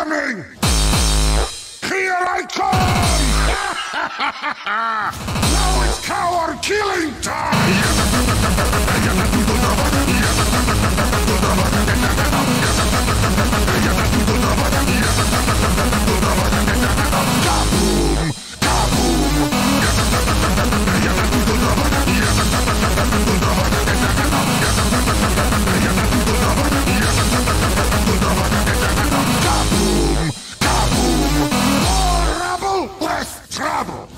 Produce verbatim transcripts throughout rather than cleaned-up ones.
coming! Here I come! Now it's coward killing time! Kaboom! Kaboom! Kaboom! Kaboom! More rubble, less trouble!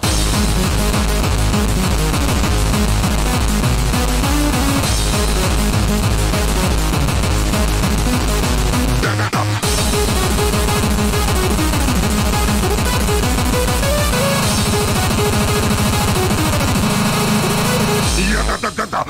Yatatatatatata.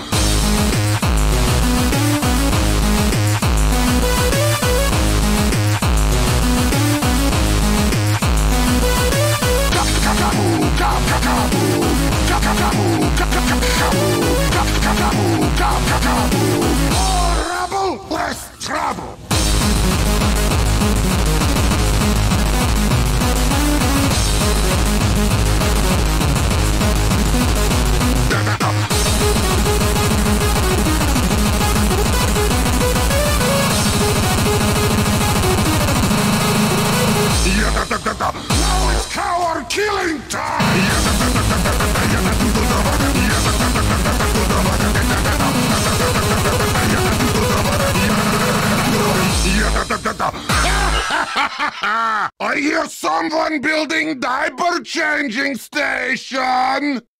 More rubble, less trouble. Now it's coward killing time! I hear someone building diaper changing station!